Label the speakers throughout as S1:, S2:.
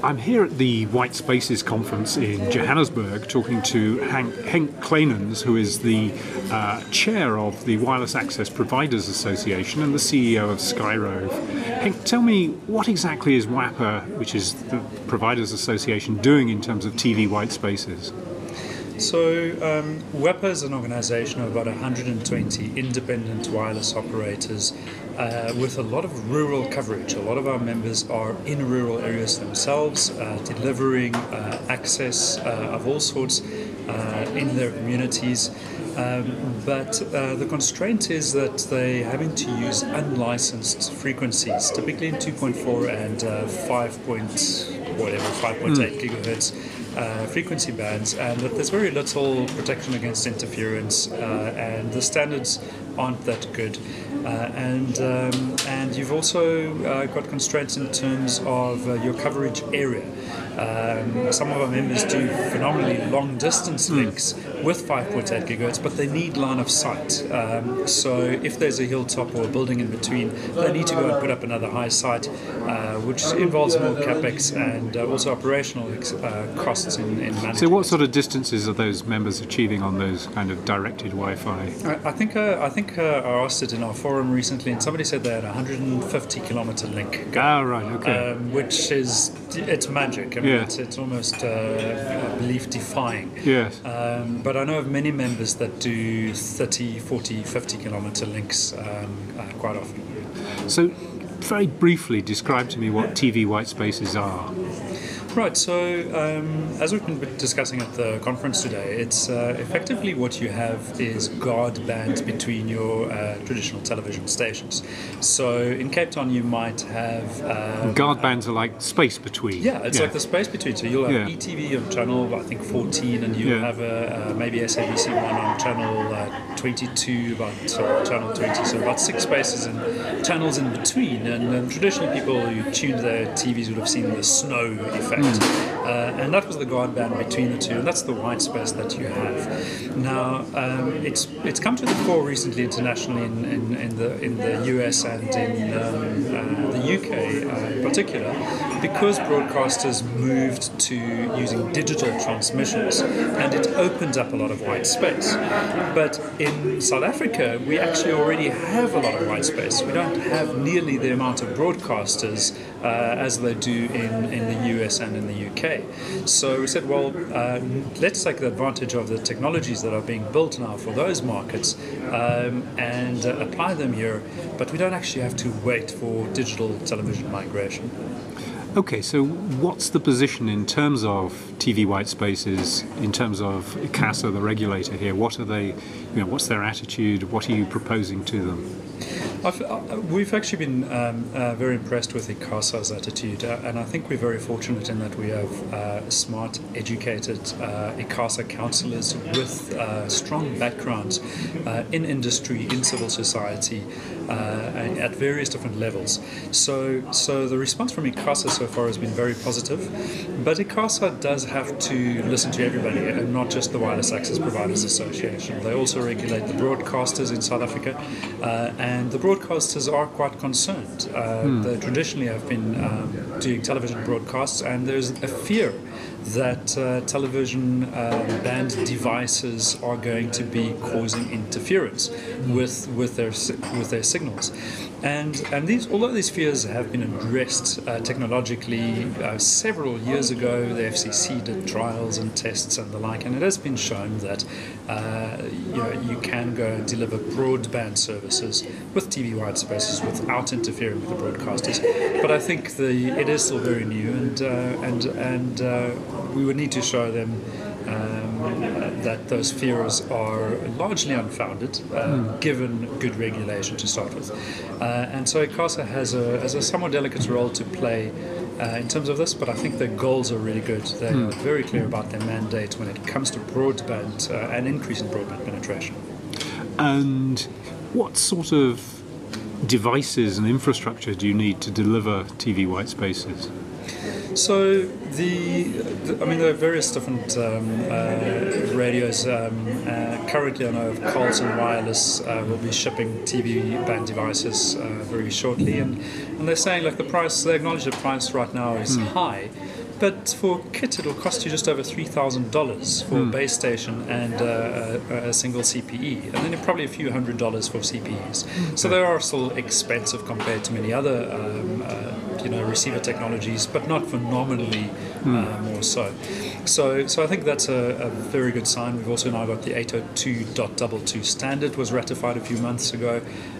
S1: I'm here at the White Spaces conference in Johannesburg talking to Henk Kleinens, who is the chair of the Wireless Access Providers Association and the CEO of Skyrove. Henk, tell me, what exactly is WAPA, which is the Providers Association, doing in terms of TV white spaces?
S2: So WAPA is an organisation of about 120 independent wireless operators with a lot of rural coverage. A lot of our members are in rural areas themselves, delivering access of all sorts in their communities. But the constraint is that they're having to use unlicensed frequencies, typically in 2.4 and 5.8 gigahertz frequency bands, and that there's very little protection against interference, and the standards aren't that good. And you've also got constraints in terms of your coverage area. Some of our members do phenomenally long distance links with 5.8 gigahertz, but they need line of sight. So if there's a hilltop or a building in between, they need to go and put up another high site, which involves more capex and also operational costs in managing.
S1: So what sort of distances are those members achieving on those kind of directed Wi-Fi?
S2: I think I asked it in our forum recently, and somebody said they had a 150 kilometer link.
S1: Right, okay.
S2: Which is, it's magic. I mean,
S1: Yeah.
S2: it's almost belief defying.
S1: Yes.
S2: But I know of many members that do 30, 40, 50 kilometer links quite often.
S1: So, very briefly, describe to me what TV white spaces are.
S2: Right, so as we've been discussing at the conference today, it's effectively what you have is guard bands between your traditional television stations. So in Cape Town you might have...
S1: Guard bands are like space between.
S2: Yeah, it's like the space between. So you'll have ETV on channel, I think, 14, and you'll have maybe SABC 1 on channel 22, about channel 20, so about 6 spaces and channels in between. And traditionally people who tuned their TVs would have seen the snow effect. And that was the guard band between the two, and that's the white space that you have. Now, it's come to the fore recently internationally in the US and in the UK in particular, because broadcasters moved to using digital transmissions, and it opened up a lot of white space. But in South Africa, we actually already have a lot of white space. We don't have nearly the amount of broadcasters as they do in the US and in the UK. So we said, well, let's take the advantage of the technologies that are being built now for those markets and apply them here, but we don't actually have to wait for digital television migration.
S1: Okay, so what's the position in terms of TV white spaces, in terms of ICASA, the regulator here? What are they, what's their attitude? What are you proposing to them?
S2: We've actually been very impressed with ICASA's attitude, and I think we're very fortunate in that we have smart, educated ICASA councillors with strong backgrounds in industry, in civil society, at various different levels. So the response from ICASA so far has been very positive, but ICASA does have to listen to everybody, and not just the Wireless Access Providers Association. They also regulate the broadcasters in South Africa, and the broadcasters are quite concerned. They traditionally have been doing television broadcasts, and there's a fear that television band devices are going to be causing interference with their signals. And although these fears have been addressed technologically several years ago, the FCC did trials and tests and the like, and it has been shown that you can go and deliver broadband services with TV white spaces without interfering with the broadcasters. But I think it is still very new, and we would need to show them that those fears are largely unfounded, given good regulation to start with. And so ICASA has a somewhat delicate role to play in terms of this, but I think their goals are really good. They are very clear about their mandate when it comes to broadband and increase in broadband penetration.
S1: And what sort of devices and infrastructure do you need to deliver TV white spaces?
S2: So there are various different radios. Currently, I know of Carlton Wireless will be shipping TV band devices very shortly, and they're saying they acknowledge the price right now is high, but for kit, it'll cost you just over $3,000 for a base station and a single CPE, and then probably a few $100s for CPEs. So they are still expensive compared to many other receiver technologies, but not phenomenally more so. So I think that's a very good sign. We've also now got the 802.22 standard was ratified a few months ago.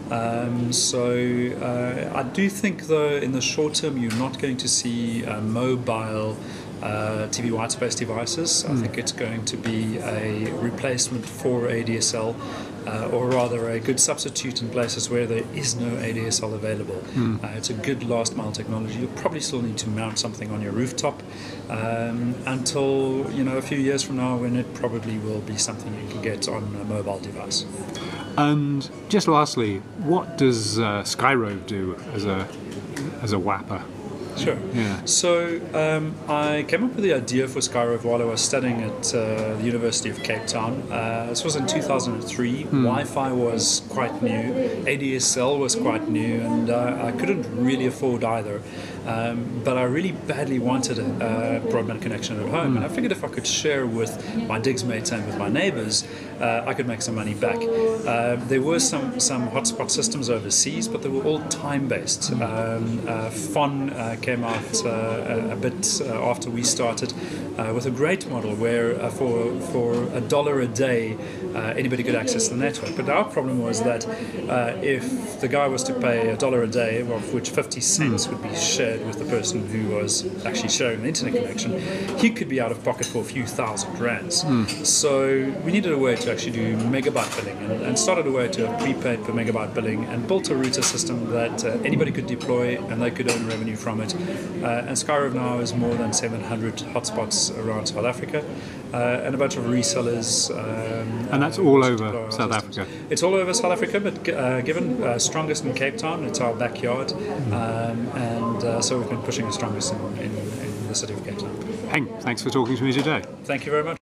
S2: I do think, though, in the short term, you're not going to see mobile TV whitespace devices. I think it's going to be a replacement for ADSL, or rather a good substitute in places where there is no ADSL available. It's a good last mile technology. You'll probably still need to mount something on your rooftop until a few years from now, when it probably will be something you can get on a mobile device.
S1: And just lastly, what does Skyrove do as a WAPA?
S2: Sure.
S1: Yeah.
S2: So I came up with the idea for Skyrove while I was studying at the University of Cape Town. This was in 2003. Wi-Fi was quite new. ADSL was quite new, and I couldn't really afford either. But I really badly wanted a broadband connection at home, and I figured if I could share with my digs mates and with my neighbours, I could make some money back. There were some hotspot systems overseas, but they were all time-based. FON came out a bit after we started with a great model where for $1 a day anybody could access the network. But our problem was that if the guy was to pay $1 a day, of which 50 cents would be shared with the person who was actually sharing the internet connection, he could be out of pocket for a few thousand rands. So we needed a way to actually do megabyte billing, and started a way to have prepaid per megabyte billing, and built a router system that anybody could deploy and they could earn revenue from it. And Skyrove now has more than 700 hotspots around South Africa, and a bunch of resellers.
S1: And that's all over South Africa?
S2: It's all over South Africa, but given strongest in Cape Town, it's our backyard, and so we've been pushing the strongest in the city of Cape Town.
S1: Henk, thanks for talking to me today.
S2: Thank you very much.